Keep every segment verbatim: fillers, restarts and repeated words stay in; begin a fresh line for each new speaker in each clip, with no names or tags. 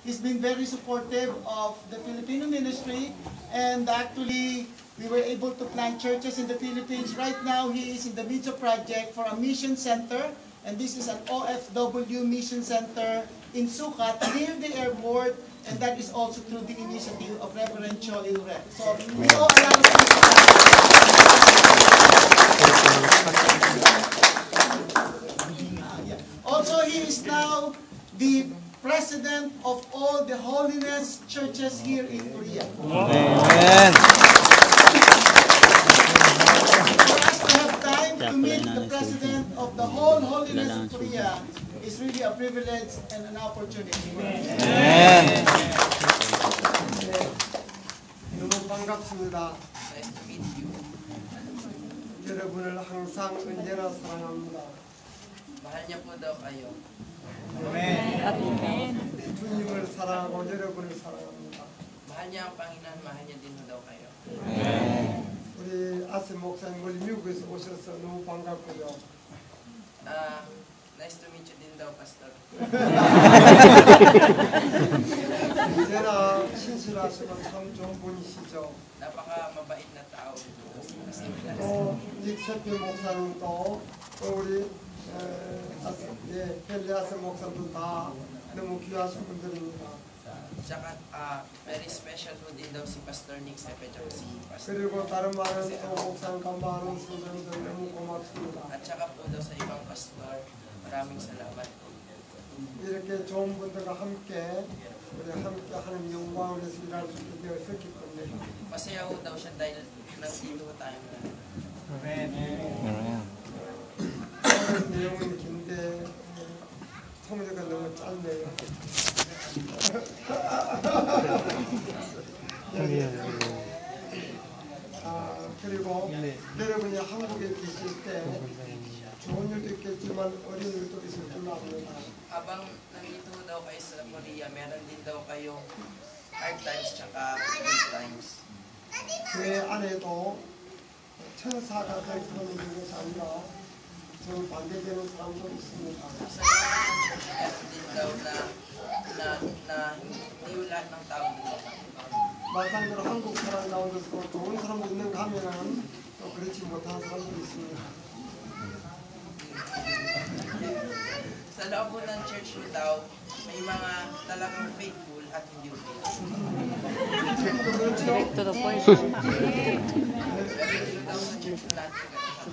He's been very supportive of the Filipino ministry, and actually we were able to plant churches in the Philippines. Right now he is in the midst of project for a mission center, and this is an O F W mission center in Sukat near the airport, and that is also through the initiative of Reverend Cho Ilre. So we all allow Also, he is now the president of all the holiness churches here in Korea.
Amen.
For us to have time to meet the president of the whole holiness in Korea is really a privilege and an opportunity.
Amen.
너무 반갑습니다. 여러분을 항상 언제나 사랑합니다.
Mahal niya po daw kayo.
아멘. 주님을 사랑하고 여러분을 사랑합니다.
Mahal niya ang Panginoon, mahal niya din daw kayo.
우리 아세 목사님 우리 미국에서 오셔서 너무 반갑고요.
Ah, nice to meet you din daw, Pastor.
언제나 신실하시고 참 좋은 분이시죠.
Napaka mabait na tao.
또 닉세피 목사님도 또 우리 아세, 예, 헬리아세 목사님도 다 너무 귀하신 분들입니다.
Tsaka, ah, very special po din daw si Pastor Nick Sepe, tsaka si Pastor.
그리고 다른 많은 또 목사님과 많은 선생님들 너무 고맙습니다.
At tsaka po daw sa ibang pastor, maraming salamat po.
이렇게 좋은 분들과 함께 우리 함께 하는 영광을 위해서 일할 수 있게 되었기 때문에
Masaya po daw siya dahil nandito po tayo na.
오늘 내용은 긴데 통제가 너무 짧네요. 아, 그리고 여러분이 한국에 계실 때 좋은 일도 있겠지만 어려운 일도 있을 줄 압니다.
Habang nandito daw kayo sa Korea, meron din daw kayong hard times tsaka good times.
제 안에도 천사가 될 사람이 있는 것이 아니라 저는 반대되는 사람도 있습니다.
Sa meron din daw na, na, na hindi yung lahat ng tao dito.
마찬가지로 한국 사람 가운데서 좋은 사람도 있는가 하면은 또 그렇지 못한 사람도 있습니다.
Sa loob po ng church mo daw, may mga talagang faithful at hindi faithful.
그렇죠?
To the point.
Pero dito daw sa church natin.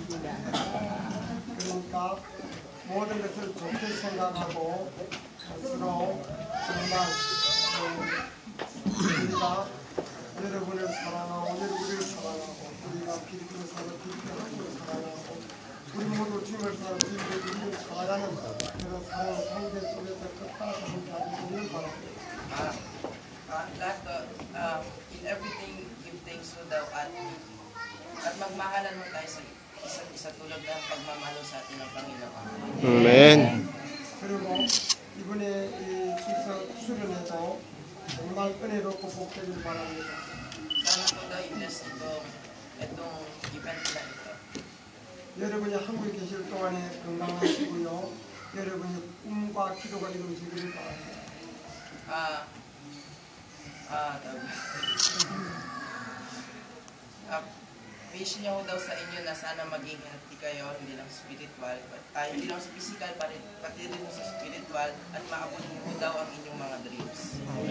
그러니까 모든 것을 좋게 생각하고 서로 정말 우리가 여러분을 사랑하고 여러분을 사랑하고 우리가 필리핀을 사랑하고 필리핀을 사랑하고 우리 모두 주님을 사랑하고 주님을 사랑하는 그런 사랑 관계 속에서 끝까지 함께하는 주님을 바랍니다.
Ah, ah, lahat to, ah, in everything, give thanks to daw at at magmahalan mo tayo sa isa't isa tulad ng pagmamalo sa atin ng Panginoon.
Amen.
그리고 이번에 이 추석 수련회도 정말 은혜롭고 복되길 바랍니다.
Sana po daw i-bless ito, itong event na ito.
여러분이 한국에 계실 동안에 건강하시고요. 여러분이 꿈과 기도가 이루어지기를 바랍니다.
Ah, ah, tawag. Ah, wish niyo daw sa inyo na sana maging healthy kayo, hindi lang spiritual, but, ah, hindi lang sa physical, pati, pati rin sa spiritual, at maabot mo daw ang inyong mga dreams.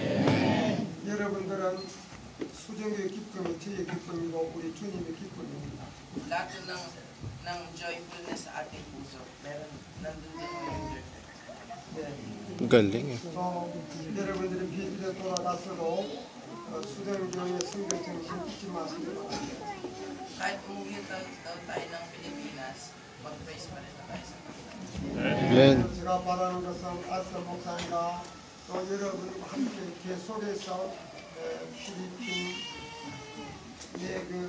여러분들은 수정교의 기쁨이 저의 기쁨이고 우리 주님의 기쁨입니다.
Lahat ng, ng joyfulness sa ating puso, meron, nandun din yung joy.
네.
Galing eh.
또 여러분들이 비밀에 돌아가서도 어, 수정교의 선교 정신 잊지 마시기 바랍니다.
Kahit umuwi daw, daw tayo ng Pilipinas, mag-praise pa rin tayo sa Panginoon.
Amen.
제가 바라는 것은 아스 목사님과 또 여러분과 함께 계속해서 필리핀의 그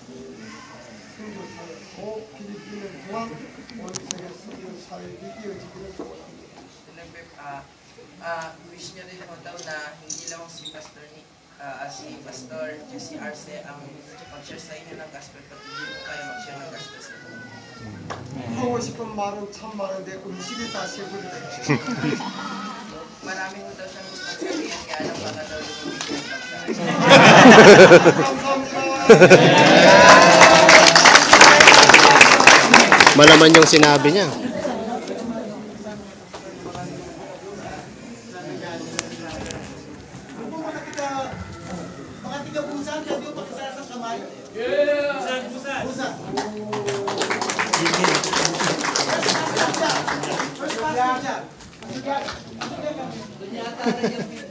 선교사회, 그 필리핀을 통한 온 세계 선교사회에 이어지기를 소원합니다.
Ah, ah, wish niyo rin po daw na hindi lang si Pastor Nick, ah, si Pastor S J I M ang mag-share sa inyo ng gospel, pati hindi po kayo mag-share ng gospel sa inyo.
하고 싶은 말은 참 많은데 음식이 다 셰프를
Marami po daw siyang gusto sabihin, baka daw lumabig ng pagkain.
Malaman yung sinabi niya.
Mga tiga-busan, pwede yung pakisara sa kamay? Yeah! Busan, busan! Busan! First class siya. First class siya.